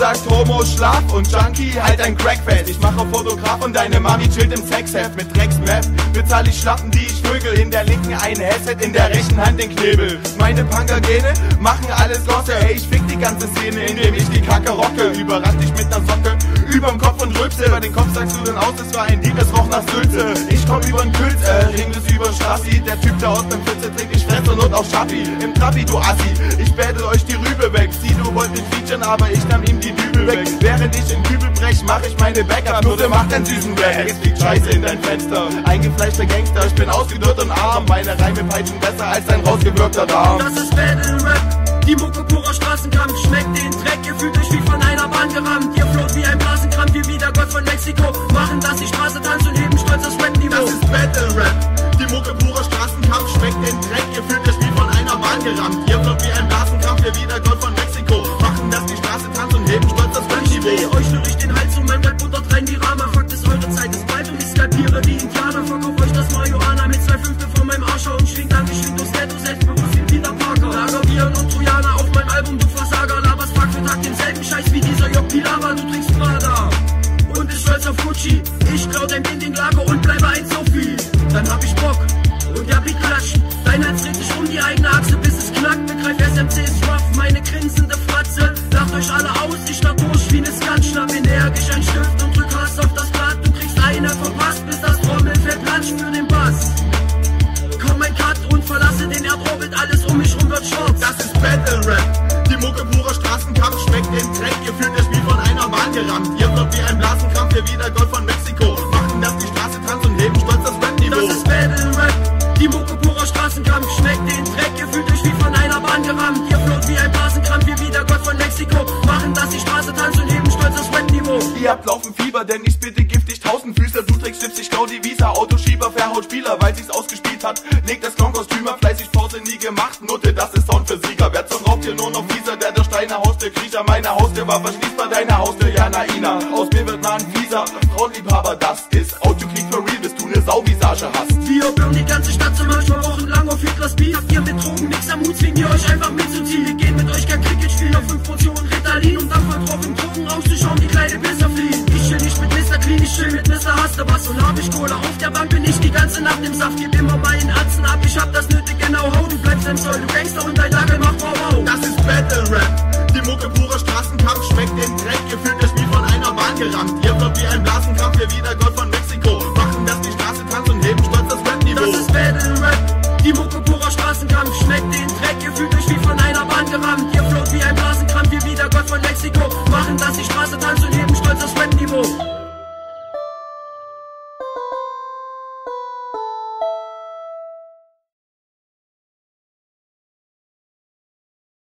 sagst Homo, Schlaf und Junkie, halt ein Crackfest. Ich mache Fotograf und deine Mami chillt im Sexheft. Mit Drecksmeth bezahl ich Schlappen, die ich vögel. In der linken ein Headset, in der rechten Hand den Knebel. Meine Punkergene machen alles losse. Hey, ich fick die ganze Szene, indem ich die Kacke rocke. Überrascht dich mit ner Socke überm Kopf und rülpse. Über den Kopf sagst du dann aus, es war ein Dieb, es roch nach Sülze. Ich komm übern Kült, Ringes übern Strassi. Der Typ da aus dem Pfütze trinkt, ich fresse und auch Schappi. Im Trabi, du Assi, ich battle euch die Rübe weg. Sie, du wollt mich featuren, aber ich nahm ihm die Dübel weg. Während ich in Kübel brech, mach ich meine Backup. Nur der macht einen süßen Rap, jetzt fliegt Scheiße in dein Fenster. Eingefleischter Gangster, ich bin ausgedörrt und arm. Meine Reime peitschen besser als ein rausgewirkter Darm. Das ist Battle Rap, die Mucke purer Straßenkampf. Schmeckt den Dreck, ihr fühlt euch wie von einer Bahn gerammt. Ihr float wie ein Blasenkrampf, wir wie der Gott von Mexiko. Machen, dass die Straße tanzt und heben stolz das Rap-Niveau. Das ist Battle Rap, die Mucke purer Straßenkampf. Schmeckt den Dreck, ihr fühlt euch wie von einer Bahn gerammt. Ihr float wie ein Blasenkrampf, wir wie der Gott von Mexiko. Machen, dass die Straße tanzt und heben stolz das Rap-Niveau. Ich drehe euch nur durch den Hals und mein Rap buttert rein wie Rama. Fakt ist, eure Zeit ist bald und ich skalpiere wie Indianer. Verkauf euch das Marihuana mit 2 Fünftel von meinem Arsch und schwingt angeschwingt durchs Ghetto, selbstbewusst wie Peter Parker. Lagerbieren und Trojaner auf meinem Album, du Versager. Laberst Tag für Tag denselben Scheiß wie dieser Jock Pilawa. Du trinkst Prada und bist stolz auf Gucci. Ich klau dein Binding-Lager und bleibe ein Sophie. Dann hab ich Bock und der Beat klatscht. Dein Herz dreht sich um die eigene Achse, bis es knackt. Begreif SMC's rough, meine grinsende Fratze. Lacht euch alle aus, ich stach durch wie ne Skat. Schnapp energisch ein Stift und drück Hass auf das Blatt. Du kriegst eine verpasst, bis das Trommelfell platscht für den Bass. Komm ein Cut und verlasse den Erdorbit, alles um mich rum wird schwarz. Das ist Battle Rap, die Mucke purer Straßenkampf. Schmeckt den Dreck, ihr fühlt euch wie von einer Bahn gerammt. Ihr wird wie ein Blasenkrampf, ihr wie der Gott von Mexiko. Machen, dass die Straße tanzt und heben stolz das Rap-Niveau. Das ist Battle Rap, die Mucke purer Straßenkampf. Schmeckt den Dreck, ihr fühlt euch wie von einer Bahn gerammt. Ihr float wie ein Blasenkrampf, ihr wie der Gott von Mexiko. Machen, dass die Straße tanzt und heben stolz das Rap-Niveau. Ihr habt laufen Fieber, denn ich bitte giftig Tausendfüßler. Du trägst Chips, ich klau die Visa. Autoschieber, verhaut Spieler, weil sich's ausgespielt hat. Legt das Klonkostümer, fleißig Pause nie gemacht. Note, das ist Sound für Sieger. Wer zum Raubtier nur noch fieser, der Steine Haustür Kriecher. Meine Haustür war verschließbar, deine Haustür ja Naina. Aus mir wird nah ein fieser Frauenliebhaber, das ist Autokrieg for real, bis du ne Sauvisage hast. Wir bürgen die ganze Stadt zum manchmal wochenlang auf Hitlers Beat. Habt ihr mit Drogen nix am Hut, zwingen wir euch einfach mitzuziehen. Wir gehen mit euch kein Cricket spielen auf 5 Portionen Ritalin. Und dann voll drauf im Drogen rauszuschauen, die kleine Pisser fliehen. Ich chill nicht mit Mr. Clean, ich chill mit Mr. Hastebass. Und hab ich Kohle auf der Bank, bin ich die ganze Nacht im Saft. Gib immer meinen Atzen ab, ich hab das nötige Know-how. Du bleibst im Zoll, du Gangster und dein Lagel macht wow. Das ist Battle Rap, die Mucke purer Straßenkampf. Schmeckt den Dreck, ihr fühlt euch wie von einer Bahn gerammt. Ihr wird wie ein Blasenkrampf, ihr wieder